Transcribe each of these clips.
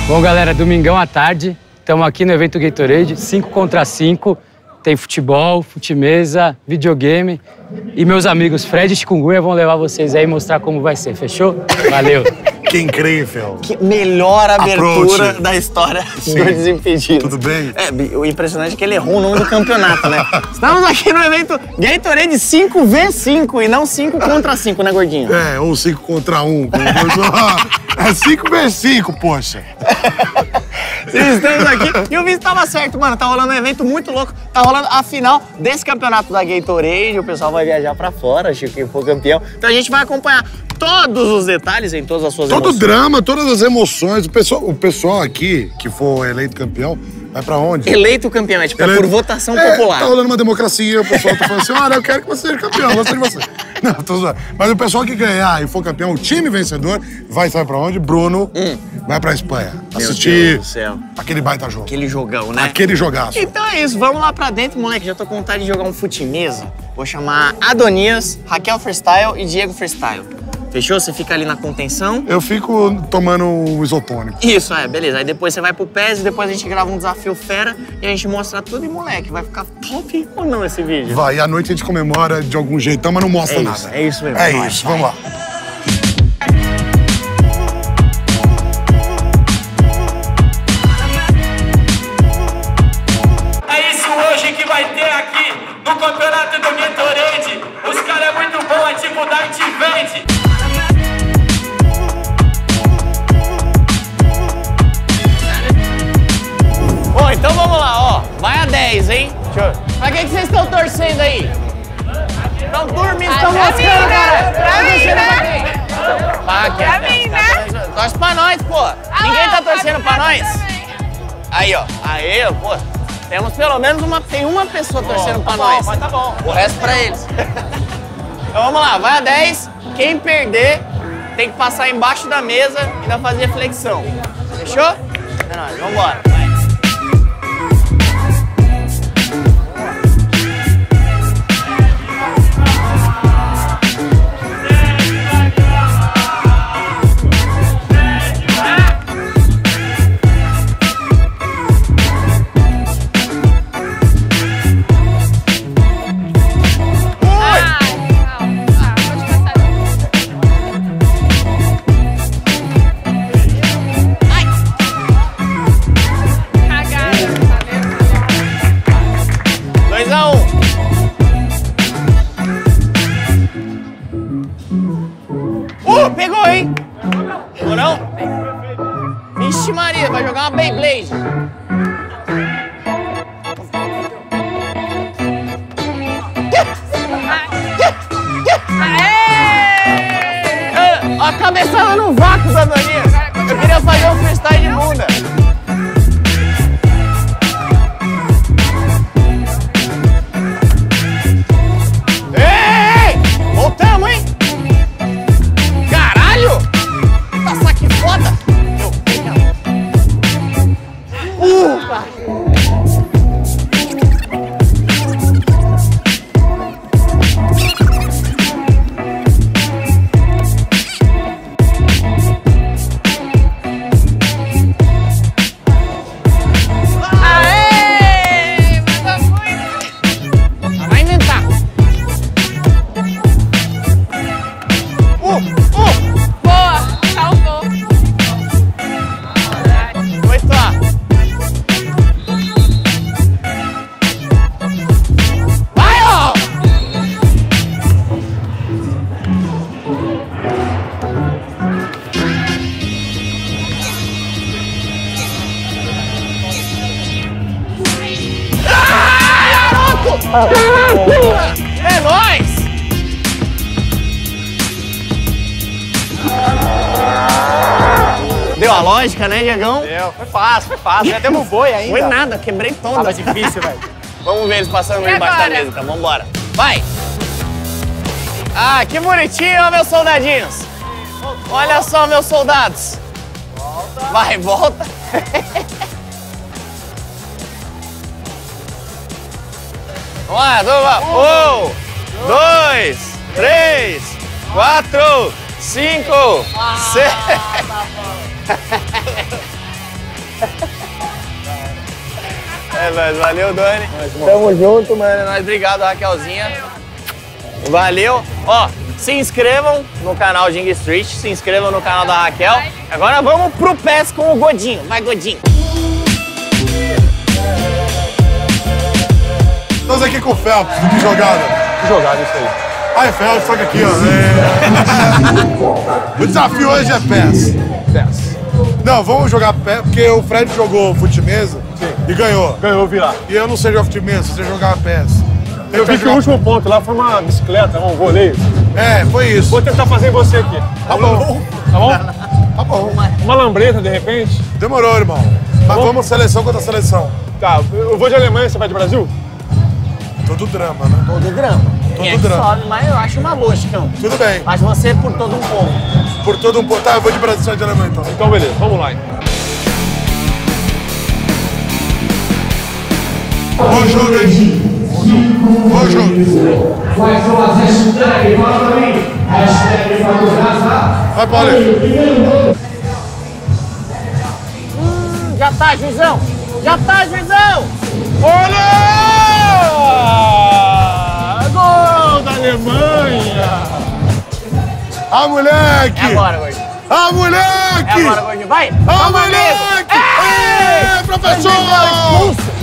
Bom, galera, domingão à tarde, estamos aqui no evento Gatorade, 5 contra 5. Tem futebol, futimesa, videogame. E meus amigos Fred e Chikungunya vão levar vocês aí e mostrar como vai ser, fechou? Valeu! Que incrível! Que melhor abertura da história do Desimpedidos. Tudo bem? É, o impressionante é que ele errou o nome do campeonato, né? Estamos aqui no evento Gatorade 5v5 e não 5 contra 5, né, gordinho? É, ou 5 contra 1. É 5v5, poxa. Estamos aqui. E o Vinícius estava certo, mano. Tá rolando um evento muito louco. Tá rolando a final desse campeonato da Gatorade. O pessoal vai viajar pra fora, acho que for campeão. Então a gente vai acompanhar todos os detalhes em todas as suas emoções. Todo o drama, todas as emoções. O pessoal aqui, que for eleito campeão, vai pra onde? Eleito campeão, é tipo, é por votação popular. Tá rolando uma democracia, o pessoal tá falando assim, olha, eu quero que você seja campeão, eu gosto de você. Não, tô zoando. Mas o pessoal que ganhar e for campeão, o time vencedor, vai sair pra onde? Bruno vai pra Espanha. Assistir Deus do céu. Aquele baita jogo. Aquele jogão, né? Aquele jogaço. Então é isso, vamos lá pra dentro, moleque. Já tô com vontade de jogar um futimesa. Vou chamar Adonias, Raquel Freestyle e Diego Freestyle. Fechou? Você fica ali na contenção. Eu fico tomando o isotônico. Isso, beleza. Aí depois você vai pro PES e depois a gente grava um desafio fera e a gente mostra tudo. E, moleque, vai ficar top ou não esse vídeo? Vai, e à noite a gente comemora de algum jeitão, mas não mostra nada. É isso mesmo. É isso, vamos lá. É isso hoje que vai ter aqui no campeonato do Gatorade. Os caras é muito bom, é tipo Darth Vader. Bom, então vamos lá, ó. Vai a 10, hein? Pra que vocês estão torcendo aí? Estão dormindo, estão moscando, cara. Pra mim, Pra mim, né? Torce pra nós, pô. Ninguém tá torcendo pra nós? Aí, ó. Aí, pô. Temos pelo menos uma pessoa torcendo pra nós. Mas tá bom. O resto pra eles. Então vamos lá, vai a 10. Quem perder tem que passar embaixo da mesa e ainda fazer flexão. Fechou? É nóis, vambora. Pegou, hein? Pegou não? Vixe Maria, vai jogar uma Beyblade. A cabeçada no vácuo, Adonias. Eu queria fazer um freestyle de bunda. Ei! Voltamos, hein? Nossa, que foda! Aê! Mandou muito! Vai inventar! Boa! Salvou! Vai estar! Vai, ó! É nóis! Deu a lógica, né, Diegão? Deu, foi fácil. Já temos um boi ainda. Foi nada, quebrei toda. Tava difícil, velho. Vamos ver eles passando E embaixo da agora? mesa, então vambora. Vai! Ah, que bonitinho, ó, meus soldadinhos. Olha só, meus soldados. Volta. Vai, volta. Vamos lá, vamos lá. 1, 2, 3, 4, 5, 6. É nóis, valeu, Dani. Tamo junto, mano. É nóis, obrigado, Raquelzinha. Valeu. Ó, se inscrevam no canal Ging Street, se inscrevam no canal da Raquel. Agora vamos pro PES com o Godinho. Vai, Godinho. Estamos aqui com o Phelps, do Que Jogada. Que jogada isso aí? Ah, é Phelps, só que aqui, ó. O desafio hoje é PES. PES. Não, vamos jogar PES, porque o Fred jogou fute-mesa e ganhou. Ganhou virar. E eu não sei jogar fute-mesa, você jogar PES. Eu vi que o último ponto lá foi uma bicicleta, um voleio. É, foi isso. Vou tentar fazer em você aqui. Tá bom. Tá bom? Tá bom. Uma lambreta, de repente. Demorou, irmão. Mas vamos seleção contra seleção. Tá, eu vou de Alemanha, você vai de Brasil? Todo drama, né? Todo drama. Quem é que drama. sobe, mas eu acho uma boa, Chicão. Tudo bem. Mas você por todo um povo. Por todo um ponto. Tá, eu vou de Brasil, você vai de Alemanha, então. Então, beleza, vamos lá. Bom jogo, hein? Bom jogo. Vai, Paulo. Já tá, juizão! Já tá, juizão! Olha! Gol da Alemanha! Ah, moleque! É agora, Gordinho. Ah, moleque! É agora, Gordinho. Vai! Ah, Vamos, amigo! moleque! Ei, professor! Expulso!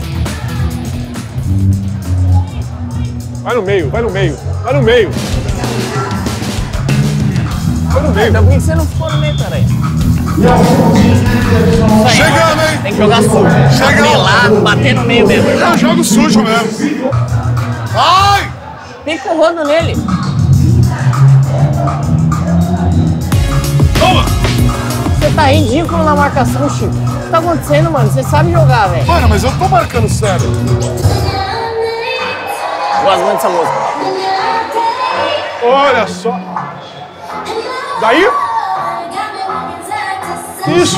Vai no meio, vai no meio, vai no meio. Vai no meio. Então por que você não ficou no meio, peraí? Chegando, hein? Tem que jogar sujo. Chegando. Pelado, bater no meio mesmo. Eu jogo sujo mesmo. Ai! Fica o rodo nele. Toma! Você tá ridículo na marcação, Chico. O que tá acontecendo, mano? Você sabe jogar, velho. Mano, mas eu tô marcando sério. Gosto muito dessa música. Olha só. Daí? Isso.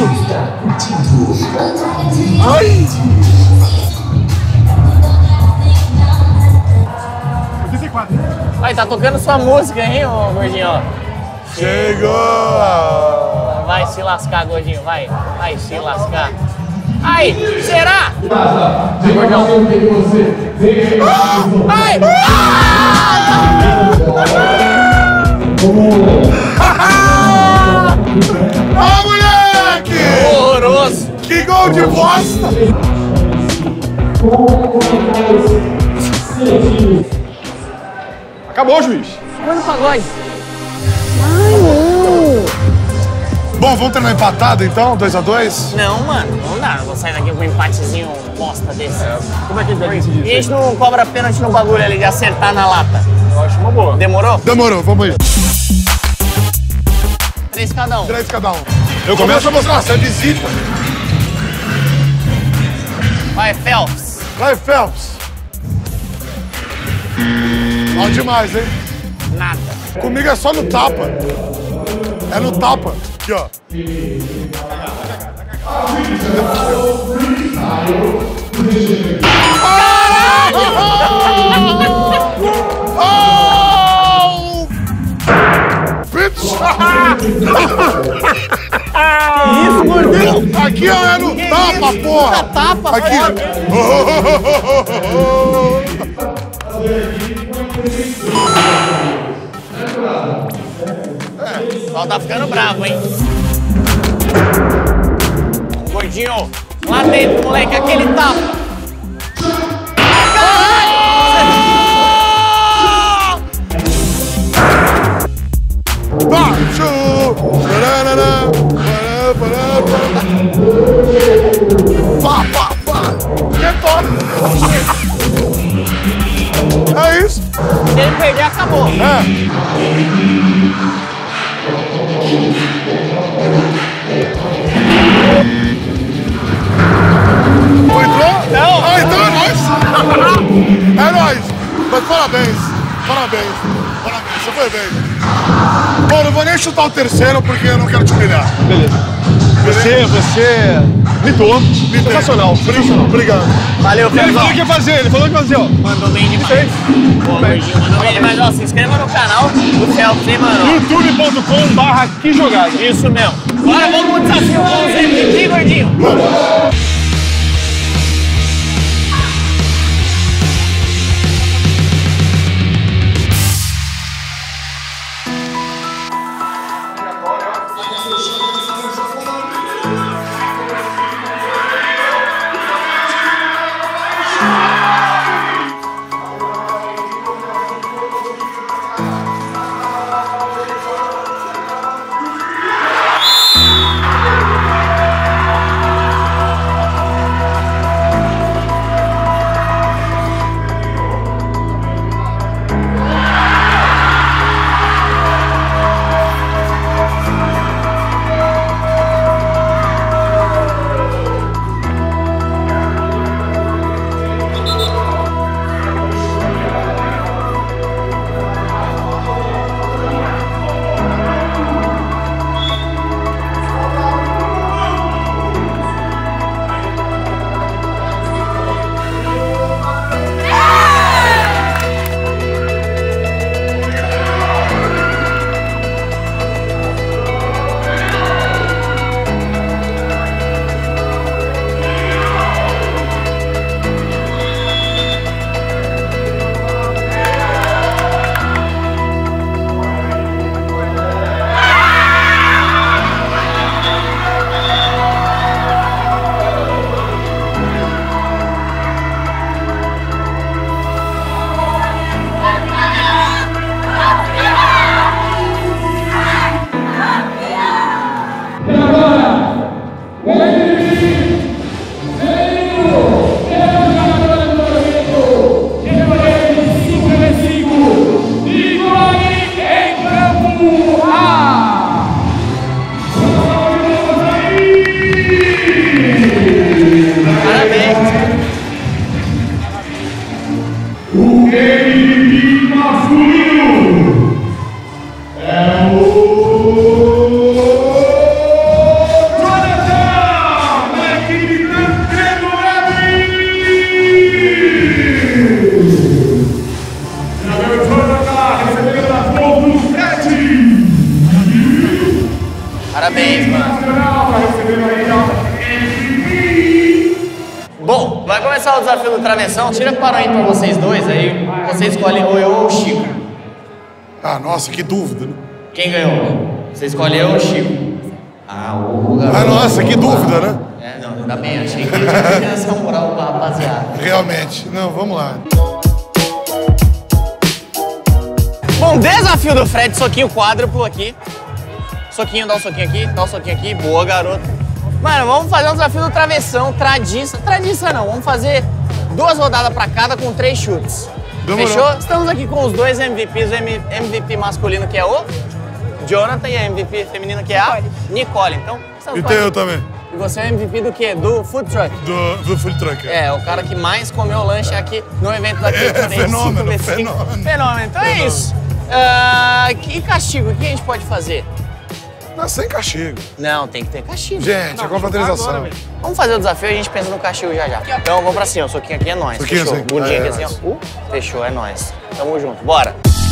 Ai. 84. Aí, tá tocando sua música, hein, ô Gordinho? Chegou! Vai se lascar, Gordinho, vai. Vai se lascar. Aí, será? Gordão. Ai! Ah, moleque! Horroroso! Que gol de bosta! Acabou, juiz. Põe no pagode. Bom, vamos terminar empatado então? 2-2? Não, mano, não dá. Eu vou sair daqui com um empatezinho bosta desse. Como é que a gente vai decidir E a isso? gente não cobra pênalti no bagulho ali de acertar na lata. Eu acho uma boa. Demorou? Demorou, vamos aí. 3 cada um. 3 cada um. Eu começo a mostrar, você é visita. Vai, Phelps. Vai, Phelps. Mal demais, hein? Nada. Comigo é só no tapa. É no tapa. Aqui, ó. Oh! Bitch! Isso, gordinho. Aqui, ó, é no tapa, porra! Tapa, Aqui. O pessoal tá ficando bravo, hein? Gordinho, lá dentro, moleque, aquele tapa. Pá, pá, pá! Que top! É isso? Se ele perder, acabou. É. Entrou? Não. Ah, então é nóis! É nóis! Mas parabéns! Parabéns! Parabéns, você foi bem. Bom, não vou nem chutar o terceiro porque eu não quero te humilhar. Beleza. Você mitou. Sensacional. Obrigado. Valeu, Ele falou Phelps. que ia fazer, ele falou que ia fazer, ó. Mandou bem demais. Pô, Gordinho, mandou bem demais. Ó, se inscreva no canal do Phelps, hein, mano? youtube.com/quejogada. Isso mesmo. Bora, vamos pro desafio com os MVP, gordinho. Parabéns, mano. Bom, vai começar o desafio do travessão. Tira para aí pra vocês dois, aí você escolhe ou eu ou o Chico. Ah, nossa, que dúvida, né? Quem ganhou? Você escolhe eu ou o Chico? Ah, o garoto. Ah, nossa, que dúvida, né? É, não, ainda bem, achei que ele tinha essa moral pra rapaziada. Realmente. Não, vamos lá. Bom, desafio do Fred, soquinho quádruplo aqui. Soquinho, dá um soquinho aqui, dá um soquinho aqui. Boa, garoto. Mano, vamos fazer um desafio do travessão, tradiça não, vamos fazer 2 rodadas pra cada com 3 chutes. Demorou. Fechou? Estamos aqui com os 2 MVPs, o MVP masculino que é o Jonathan e a MVP feminina que é a Nicole. Então, E tem eu também. E você é o MVP do quê? Do food truck? Do food truck. É, o cara que mais comeu lanche aqui no evento daqui. Fenômeno. Fenômeno. Então é isso. Que castigo? O que a gente pode fazer? Não, sem castigo. Não, tem que ter castigo. Gente, a confraternização. Vamos fazer o desafio e a gente pensa no castigo já já. Então vamos pra cima, o soquinho aqui é nóis. Soquinho Fechou. assim. Bundinha aqui assim, ó. Fechou, é nóis. Tamo junto, bora.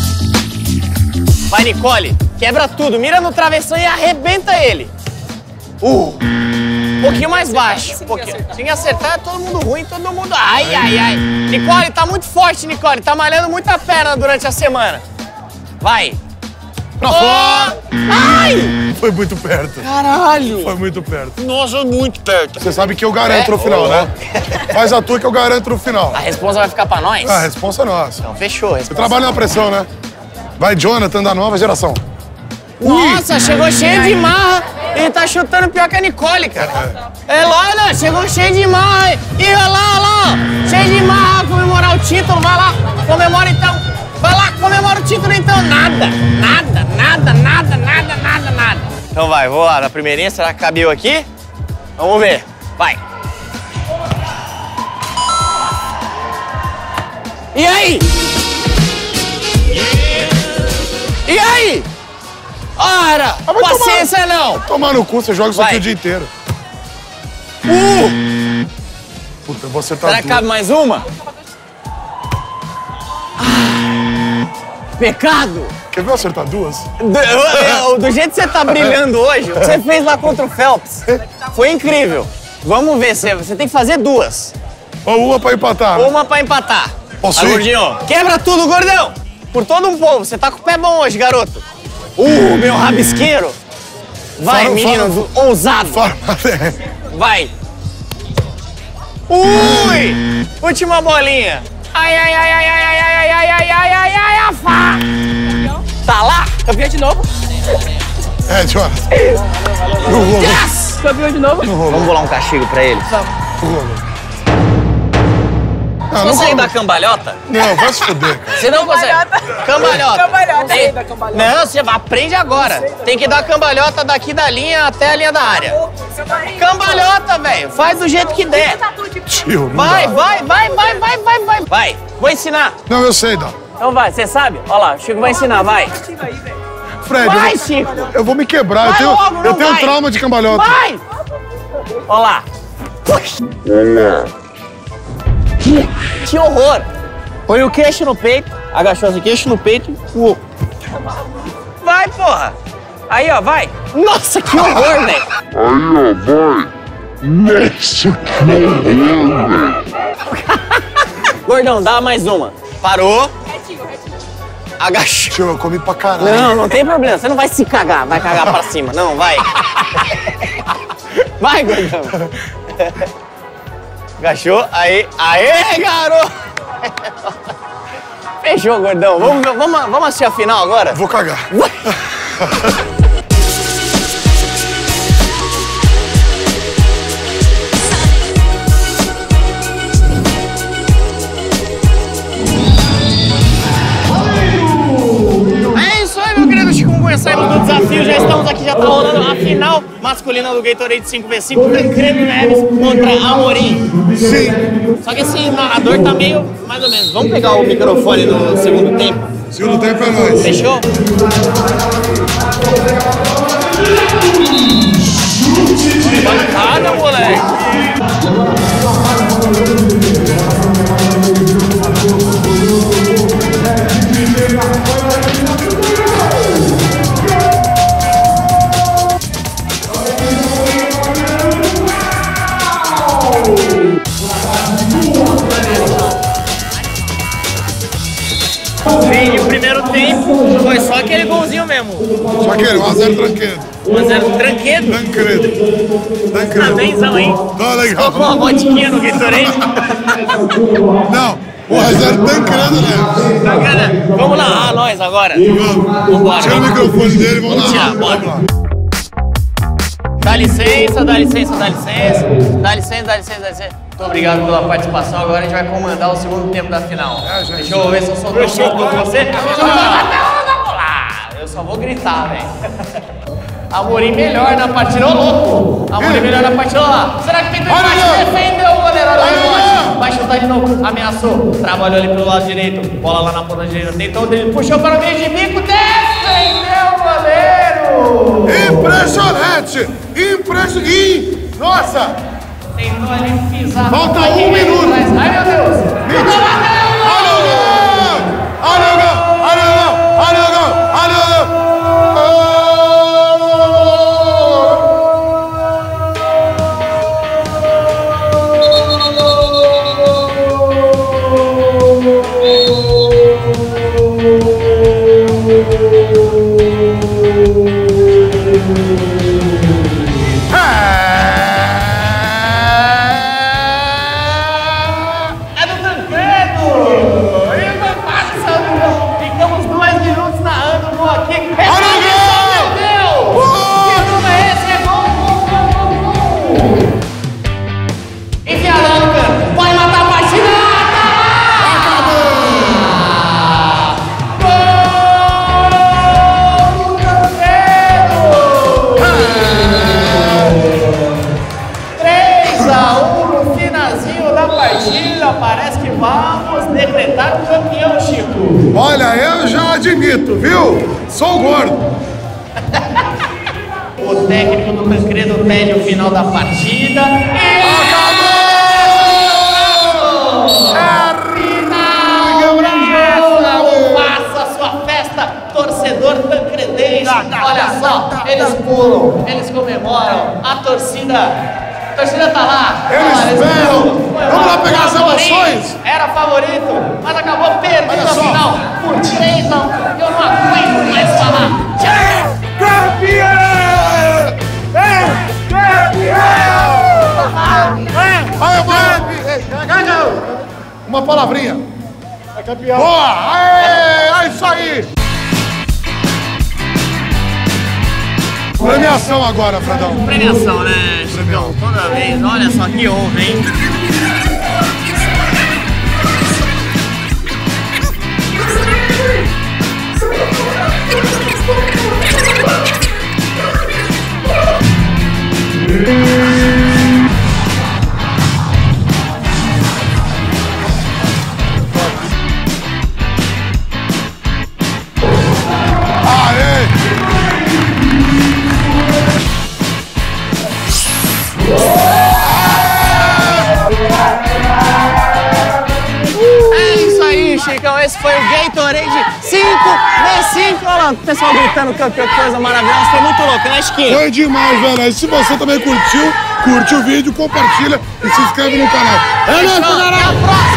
Vai, Nicole, quebra tudo, mira no travessão e arrebenta ele. Um pouquinho mais baixo. Um pouquinho. Sem acertar, é todo mundo ruim, todo mundo... Ai, ai, ai. Nicole, tá muito forte, Nicole. Tá malhando muita perna durante a semana. Vai. Pra fora! Ai! Foi muito perto. Caralho! Foi muito perto. Nossa, muito perto. Você sabe que eu garanto no final, né? Faz a tua que eu garanto no final. A resposta vai ficar pra nós? Ah, a resposta é nossa. Então, fechou. Eu trabalho na pressão, né? Vai, Jonathan, da nova geração. Nossa, chegou cheio de marra e tá chutando pior que a Nicole, cara. É lá, chegou cheio de marra. E olha lá, ó. Cheio de marra, comemorar o título. Vai lá, comemora então. Vai lá, comemora o título então. Nada. Então vai, vou lá na primeirinha. Será que cabeu aqui? Vamos ver. Vai. E aí? E aí? Ora, paciência não. Tomar no cu, você joga isso aqui o dia inteiro. Puta, eu vou acertar Será que cabe mais uma? Pecado! Quer ver eu acertar duas? Do jeito que você tá brilhando hoje, o que você fez lá contra o Phelps foi incrível. Vamos ver, você tem que fazer duas. Ou uma pra empatar. Uma pra empatar. Posso Aí, ir? gordinho, quebra tudo, gordão! Por todo um povo, você tá com o pé bom hoje, garoto. Meu rabisqueiro. Vai, menino, ousado. Vai. Ui! Última bolinha. Ai, ai, ai, ai, ai, ai, ai, ai, ai, ai, ai, ai, afá. Tá lá? Campeão de novo. É, Jonas. Yes! Campeão de novo. Vamos bolar um castigo pra eles? Não Consegue dar cambalhota? Não, vai se fuder, cara. Você não consegue. Cambalhota. Cambalhota. Tem- Ainda cambalhota. Não, você aprende agora. Tem que dar cambalhota daqui da linha até a linha da área. Cambalhota, velho. Faz do jeito que der. Tio, não Vai, dá. vai, vai, vai, vai, vai, vai. Vai, vou ensinar. Não, eu sei, Dó. Então vai, você sabe? Olha lá, o Chico vai ensinar, vai. Fred, Vai, eu, Chico. eu vou me quebrar. Vai logo, não eu tenho vai. trauma de cambalhota. Vai! Olha lá. Que horror. Põe o queixo no peito, agachou esse queixo no peito e... Vai, porra. Aí, ó, vai. Nossa, que horror, velho. Gordão, dá mais uma. Parou. Agachou. Tio, eu comi pra caralho. Não, não tem problema. Você não vai se cagar, vai cagar pra cima. Não, vai. Vai, gordão. Agachou. Aí. Aê, garoto. Fechou, gordão. Vamos assistir a final agora? Vou cagar. É isso aí, meu querido Chikungunya. Saímos do desafio, já estamos aqui, já tá rolando a final masculina do Gatorade 5x5. Tancredo Neves contra Amorim. Sim. Só que esse narrador tá meio mais ou menos. Vamos pegar o microfone no segundo tempo? Segundo tempo é nóis. Fechou? Bancada, moleque! Sim, o primeiro tempo foi só aquele golzinho mesmo. Só que 1x0 tranqueiro. 1x0 tranquedo. Tancredo. Tá Tancredo. benzão, hein? Tá legal. Com uma vodquinha no Gatorade. Não, 1x0 Tancredo, né? Bacana. Vamos lá, nós agora. Vamos. Vambora. Tira o microfone dele, vamos lá. Tirar, bora. Vamos lá. Dá licença, dá licença, dá licença. Dá licença, dá licença, dá licença. Muito obrigado pela participação. Agora a gente vai comandar o segundo tempo da final. Deixa eu ver se eu sou tão bom com você. Vamos lá. Eu só vou gritar, velho. Amorim melhor na partida, ô louco! Amorim melhor na partida, olha lá. Será que tem empate? Defendeu o goleiro, olha lá, rebote. Vai chutar de novo, ameaçou. Trabalhou ali pelo lado direito. Bola lá na ponta direita. Tentou dele, puxou para o meio de bico. Defendeu o goleiro! Impressionante! Impressionante! Nossa! Tentou ali pisar. Falta Vai, 1 minuto. atrás. Ai, meu Deus! Olha o gol! Olha o gol! Olha o gol! Olha o gol! Olha o gol! É do Tancredo! E vai passar o gol. Ficamos 2 minutos narrando o gol aqui. É Olha o tradição, gol! meu Deus! Que número é esse? É gol, gol, gol, gol! Enfiada lá no canto. Pode matar a partida! Gol do Tancredo! 3-1 no finalzinho da partida. Parece que vamos decretar o campeão, Chico. Olha, eu já admito, viu? Sou gordo. O técnico do Tancredo pede o final da partida. Acabou! Final! Faça sua festa! gente, olha só, eles pulam, eles comemoram, a torcida tá lá. Eles berram. Vamos lá pegar as emoções. Era favorito, mas acabou perdendo a final por 3 a 1. Eu não aguento mais falar. Campeão! Campeão! Uma palavrinha. É campeão. Boa! É isso aí! Premiação agora, Fredão. Premiação, né, Chicão? Toda vez. Olha só que honra, hein? Chicão, esse foi o Gatorade 5x5. Olha lá, o pessoal gritando campeão, que coisa maravilhosa. Foi muito louco, né, Chiquinho? Foi demais, velho. E se você também curtiu, curte o vídeo, compartilha e se inscreve no canal. É nóis, galera! Até a próxima!